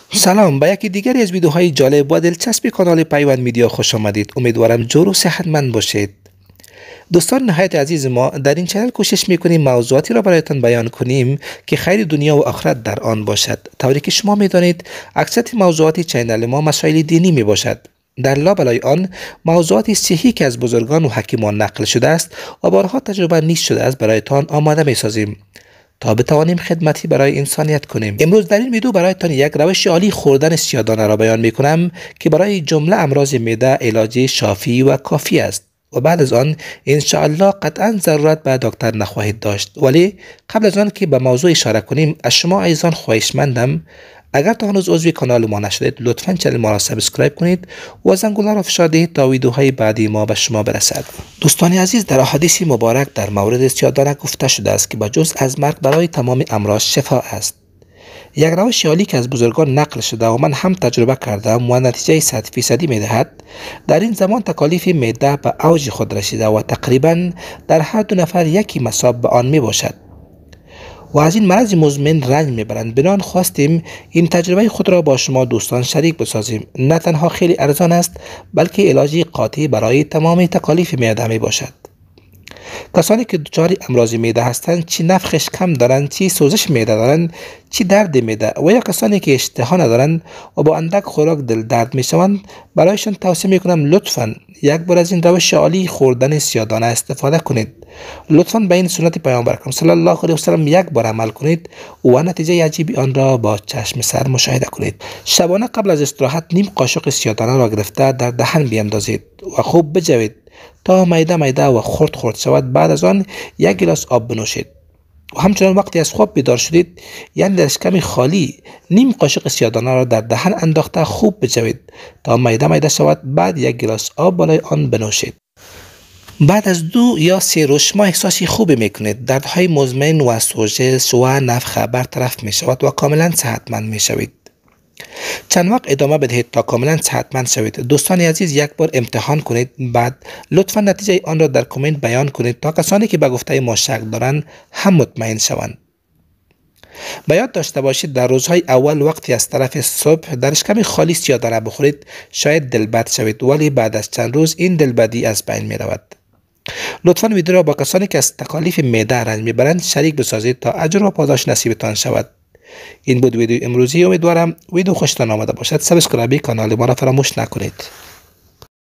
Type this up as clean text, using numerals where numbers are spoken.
سلام، به یکی دیگری از ویدیوهای جالب و دلچسب کانال پیوند میدیا خوش آمدید. امیدوارم جور و صحتمند باشید. دوستان نهایت عزیز ما، در این چنل کوشش میکنیم موضوعاتی را برایتان بیان کنیم که خیر دنیا و آخرت در آن باشد. طوری که شما میدانید اکثر موضوعات چینل ما مسائل دینی می باشد. در لابلای آن موضوعات صحیحی که از بزرگان و حکیمان نقل شده است و بارها تجربه نیز شده است برایتان آماده می سازیم تا بتوانیم خدمتی برای انسانیت کنیم. امروز در این ویدیو برایتان یک روش عالی خوردن سیاه‌دانه را بیان می کنم که برای جمله امراض معده علاج شافی و کافی است و بعد از آن انشاءالله قطعا ضرورت به دکتر نخواهید داشت. ولی قبل از آن که به موضوع اشاره کنیم، از شما عزیزان خواهشمندم اگر تا هنوز عضو کانال ما نشدید لطفاً چنل ما را سابسکرایب کنید و زنگوله را فشار دهید تا ویدیوهای بعدی ما به شما برسد. دوستان عزیز، در احادیث مبارک در مورد سیاه‌دانه گفته شده است که بجز از مرگ برای تمام امراض شفا است. یک روش عالی که از بزرگان نقل شده و من هم تجربه کردم و نتیجه 100% میدهد. در این زمان تکالیف معده به اوج خود رسیده و تقریبا در هر دو نفر یکی مصاب به آن می باشد و از این مرض مزمن رنج میبرند. بنان خواستیم این تجربه خود را با شما دوستان شریک بسازیم. نه تنها خیلی ارزان است بلکه علاجی قاطع برای تمام تکالیف معده می باشد. کسانی که دچار امراض معده هستند، چی نفخش کم دارند، چی سوزش معده دارند، چی درد معده و یا کسانی که اشتها ندارند و با اندک خوراک دل درد می شوند، برایشان توصیه می کنم لطفاً یک بار از این روش عالی خوردن سیاه‌دانه استفاده کنید. لطفاً به این سنت پیامبر اکرم صلی الله علیه و سلم یک بار عمل کنید و نتیجه عجیبی آن را با چشم سر مشاهده کنید. شبانه قبل از استراحت نیم قاشق سیاه‌دانه را گرفته در دهن بیندازید و خوب بجوید تا میده و خرد شود. بعد از آن یک گلاس آب بنوشید و همچنان وقتی از خواب بیدار شدید، یعنی در شکم خالی، نیم قاشق سیاه‌دانه را در دهن انداخته خوب بجوید تا میده شود. بعد یک گلاس آب بالای آن بنوشید. بعد از 2 یا 3 روز شما احساسی خوبی میکنید. دردهای مزمن و سوزش و نفخ برطرف می شود و کاملا صحتمند می شوید. چند وقت ادامه بدهید تا کاملا صحتمند شوید. دوستان عزیز، یک بار امتحان کنید، بعد لطفا نتیجه آن را در کامنت بیان کنید تا کسانی که به گفته ما شک دارند هم مطمئن شوند. به یاد داشته باشید در روزهای اول وقتی از طرف صبح در شکم خالی سیاه‌دانه بخورید شاید دلبد شوید، ولی بعد از چند روز این دلبدی از بین می رود. لطفاً ویدیو را با کسانی که از تکالیف معده رنج میبرند شریک بسازید تا اجر و پاداش نصیبتان شود. این بود ویدیو امروزی. امیدوارم ویدیو خوشتان آمده باشد. سابسکرایب کانال ما را فراموش نکنید.